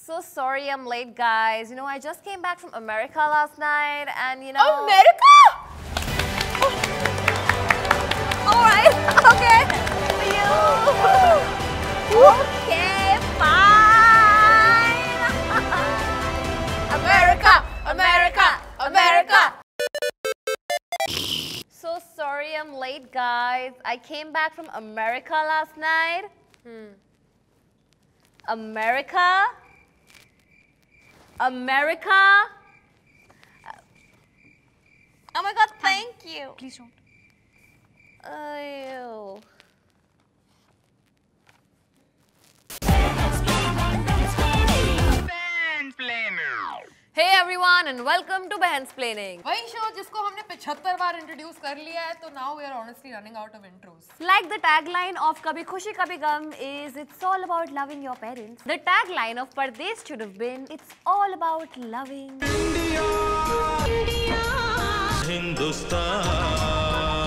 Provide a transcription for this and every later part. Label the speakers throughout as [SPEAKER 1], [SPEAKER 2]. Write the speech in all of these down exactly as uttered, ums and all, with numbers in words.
[SPEAKER 1] So sorry I'm late, guys. You know, I just came back from America last night and you know...
[SPEAKER 2] America?
[SPEAKER 1] Oh. Alright, okay. For you. Okay, fine. America, America, America. So sorry I'm late, guys. I came back from America last night. Hmm. America? America? Oh my God, thank you.
[SPEAKER 2] Please don't.
[SPEAKER 1] Ew. Hey everyone and welcome to Behensplaining.
[SPEAKER 2] वही show जिसको हमने पचहत्तर बार introduce कर लिया है, तो now we are honestly running out of intros.
[SPEAKER 1] Like the tagline of Kabhi Khushi Kabhi Gum is it's all about loving your parents. The tagline of Pardes should have been it's all about loving India, India, Hindustan.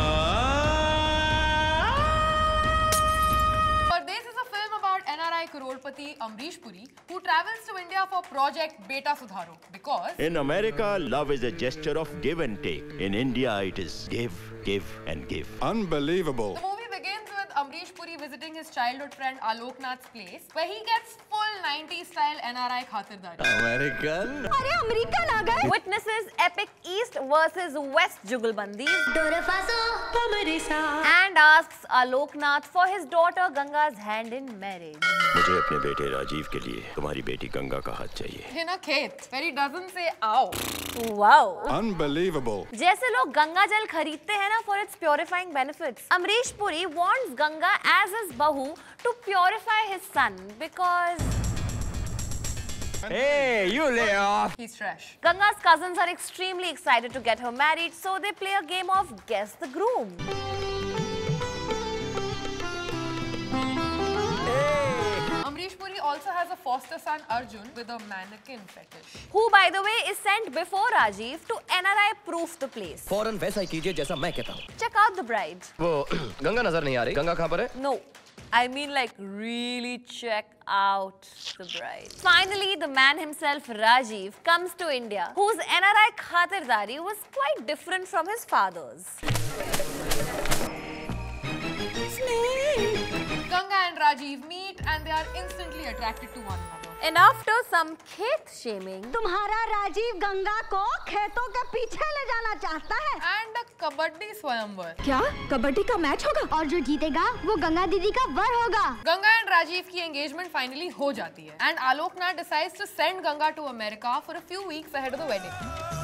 [SPEAKER 2] Pardes is a film about N R I crorepati Amrish Puri who travels to India for project Beta Sudharo because
[SPEAKER 3] in America, love is a gesture of give and take. In India, it is give, give and give. Unbelievable.
[SPEAKER 2] The movie begins with Amrish Puri visiting his childhood friend Aloknath's place, where he gets full nineties style N R I khatirdari.
[SPEAKER 3] American?
[SPEAKER 1] Are American aa gaye? Witnesses epic East versus West jugalbandi and asks Aloknath for his daughter Ganga's hand in marriage.
[SPEAKER 3] मुझे अपने बेटे राजीव के लिए तुम्हारी बेटी गंगा का हाथ चाहिए.
[SPEAKER 2] In a khet, where he doesn't say ow.
[SPEAKER 1] Wow.
[SPEAKER 3] Unbelievable.
[SPEAKER 1] जैसे लोग गंगा जल खरीदते हैं ना for its purifying benefits. Amrish Puri wants Ganga as his bahu to purify his son because
[SPEAKER 3] hey, you lay off.
[SPEAKER 2] He's fresh.
[SPEAKER 1] Ganga's cousins are extremely excited to get her married, so they play a game of guess the groom.
[SPEAKER 2] Amrish Puri also has a foster son Arjun with a mannequin fetish.
[SPEAKER 1] Who, by the way, is sent before Rajiv to N R I proof the place.
[SPEAKER 4] फौरन वैसा ही कीजिए जैसा मैं कहता हूँ.
[SPEAKER 1] Check out the bride.
[SPEAKER 4] वो गंगा नजर नहीं आ रही. गंगा कहाँ पर है?
[SPEAKER 1] No, I mean like really check out the bride. Finally, the man himself, Rajiv, comes to India, whose N R I khatirdari was quite different from his father's.
[SPEAKER 2] Ganga and Rajiv meet and they are instantly attracted to one another.
[SPEAKER 1] And after some khet shaming,
[SPEAKER 5] तुम्हारा राजीव गंगा को खेतों के पीछे ले जाना चाहता है.
[SPEAKER 2] And a kabaddi swayamvar.
[SPEAKER 5] क्या कबड्डी का मैच होगा और जो जीतेगा वो गंगा दीदी का वर होगा.
[SPEAKER 2] Ganga and Rajiv की engagement finally हो जाती है. And Aloknath decides to send Ganga to America for a few weeks ahead of the wedding.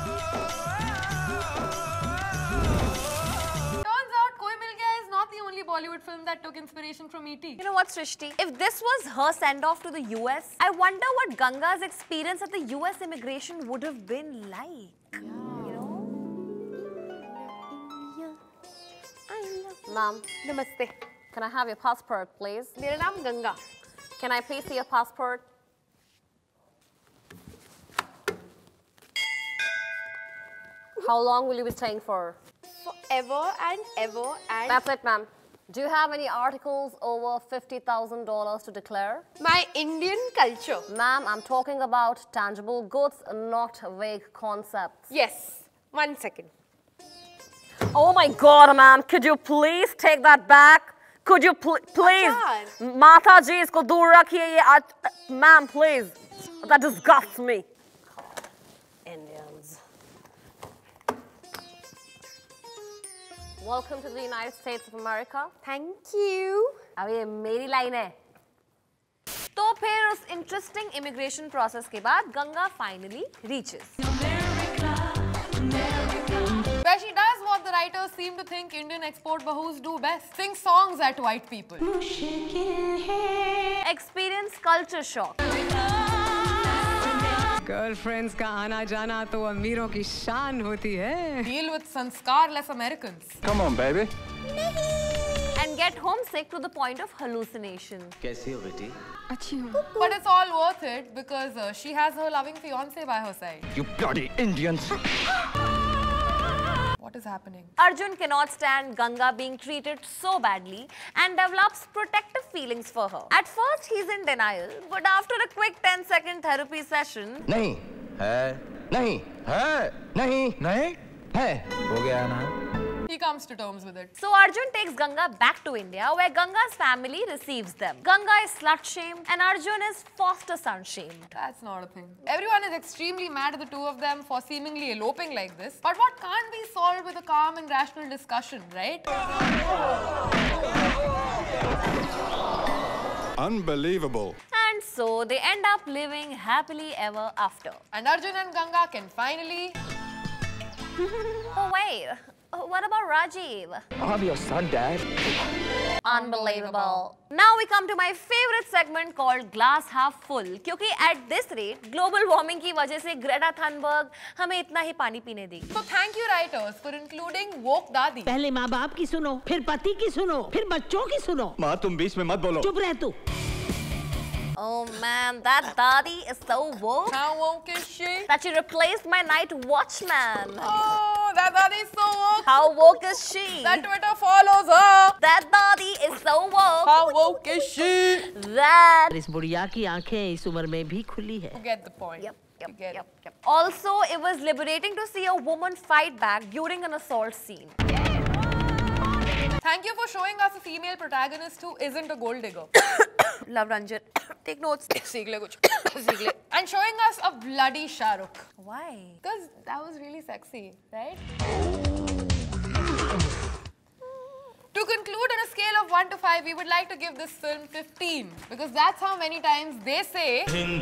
[SPEAKER 2] Not the only Bollywood film that took inspiration from E T.
[SPEAKER 1] You know what, Srishti? If this was her send-off to the U S, I wonder what Ganga's experience at the U S immigration would have been like. Yeah. You know? Ma'am, namaste. Can I have your passport, please?
[SPEAKER 6] मेरा नाम Ganga.
[SPEAKER 1] Can I please see your passport? How long will you be staying for?
[SPEAKER 6] Forever and ever and...
[SPEAKER 1] That's it, ma'am. Do you have any articles over fifty thousand dollars to declare?
[SPEAKER 6] My Indian culture.
[SPEAKER 1] Ma'am, I'm talking about tangible goods, not vague concepts.
[SPEAKER 6] Yes. One second.
[SPEAKER 1] Oh my God, ma'am. Could you please take that back? Could you pl please? Mata ji, isko dur rakhiye ye. Ma'am, please. That disgusts me. Indians. Welcome to the United States of America.
[SPEAKER 6] Thank you.
[SPEAKER 1] अब ये मेरी line है. तो फिर उस interesting immigration process के बाद Ganga finally reaches.
[SPEAKER 2] America, America. Where she does what the writers seem to think Indian export bahus do best. Sing songs at white people.
[SPEAKER 1] Experience culture shock.
[SPEAKER 7] Girlfriends का आना जाना तो अमीरों की शान होती है.
[SPEAKER 2] Deal with sanskar-less Americans.
[SPEAKER 3] Come on, baby.
[SPEAKER 1] And get homesick to the point of hallucination.
[SPEAKER 4] कैसी हो बेटी?
[SPEAKER 7] अच्छी हूँ.
[SPEAKER 2] But it's all worth it because uh, she has her loving fiancé by her side.
[SPEAKER 3] You bloody Indians.
[SPEAKER 2] What is happening?
[SPEAKER 1] Arjun cannot stand Ganga being treated so badly and develops protective feelings for her. At first, he's in denial, but after a quick ten second therapy session,
[SPEAKER 4] नहीं है नहीं है नहीं नहीं है हो गया ना.
[SPEAKER 2] He comes to terms with it.
[SPEAKER 1] so Arjun takes Ganga back to India, where Ganga's family receives them. Ganga is slut-shamed and Arjun is foster son-shamed.
[SPEAKER 2] That's not a thing. Everyone is extremely mad at the two of them for seemingly eloping like this. But what can't be solved with a calm and rational discussion, right?
[SPEAKER 3] Unbelievable.
[SPEAKER 1] And so they end up living happily ever after.
[SPEAKER 2] And Arjun and Ganga can finally...
[SPEAKER 1] Oh wait, what about Rajiv?
[SPEAKER 4] I'm your son, Dad.
[SPEAKER 1] Unbelievable. Now we come to my favorite segment called Glass Half Full. क्योंकि at this rate, global warming की वजह से Greta Thunberg हमें इतना ही पानी पीने देगी.
[SPEAKER 2] So thank you writers for including woke dadi.
[SPEAKER 8] पहले माँ बाप की सुनो, फिर पति की सुनो, फिर बच्चों की सुनो.
[SPEAKER 3] माँ तुम बीच में मत बोलो.
[SPEAKER 8] चुप रह तू.
[SPEAKER 1] Oh man, that daddy is so woke
[SPEAKER 2] How woke is she?
[SPEAKER 1] that she replaced my night watchman.
[SPEAKER 2] Oh, that dadi is so woke.
[SPEAKER 1] How woke is she?
[SPEAKER 2] That Twitter follows her.
[SPEAKER 1] That daddy is so woke.
[SPEAKER 2] How woke is she?
[SPEAKER 1] That.
[SPEAKER 8] इस बुढ़िया की आंखें इस उम्र में भी खुली है.
[SPEAKER 2] You get the point.
[SPEAKER 1] Yep, yep,
[SPEAKER 2] You get
[SPEAKER 1] yep,
[SPEAKER 2] it.
[SPEAKER 1] yep. Also, it was liberating to see a woman fight back during an assault scene.
[SPEAKER 2] Thank you for showing us a female protagonist who isn't a gold digger.
[SPEAKER 1] Love Ranjit. Take notes.
[SPEAKER 2] सीख ले कुछ. सीख ले. And showing us a bloody Shah Rukh.
[SPEAKER 1] Why?
[SPEAKER 2] Because that was really sexy, right? To conclude, on a scale of one to five, we would like to give this film fifteen. Because that's how many times they say...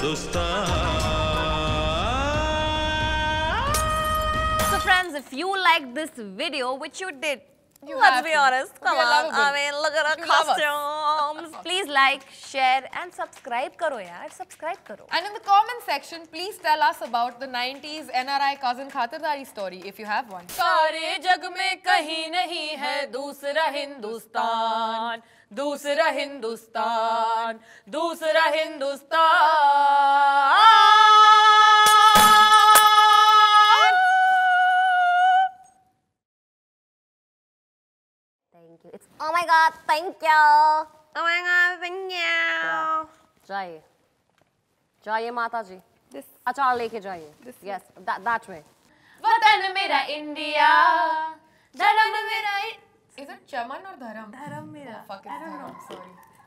[SPEAKER 1] So friends, if you liked this video, which you did,
[SPEAKER 2] You
[SPEAKER 1] let's
[SPEAKER 2] have
[SPEAKER 1] be
[SPEAKER 2] to.
[SPEAKER 1] honest,
[SPEAKER 2] We
[SPEAKER 1] come
[SPEAKER 2] are
[SPEAKER 1] on,
[SPEAKER 2] lovable.
[SPEAKER 1] I mean, look at our
[SPEAKER 2] You love us.
[SPEAKER 1] costumes. Please like, share and subscribe karo yaar, subscribe karo.
[SPEAKER 2] And in the comment section, please tell us about the nineties N R I cousin Khatardari story, if you have one.
[SPEAKER 1] सारे जग में कहीं नहीं है दूसरा हिंदुस्तान, दूसरा हिंदुस्तान, दूसरा Hindustan. Thank you. It's oh my god, thank you.
[SPEAKER 6] Oh my god, thank you.
[SPEAKER 1] जाइए, जाइए माता जी.
[SPEAKER 2] This.
[SPEAKER 1] अचार लेके जाइए.
[SPEAKER 2] This.
[SPEAKER 1] Yes, that that way.
[SPEAKER 2] वतन मेरा इंडिया, धर्म मेरा. Is it Chaman or Dharam? Dharam मेरा. Oh, fuck, it's Dharam. Sorry.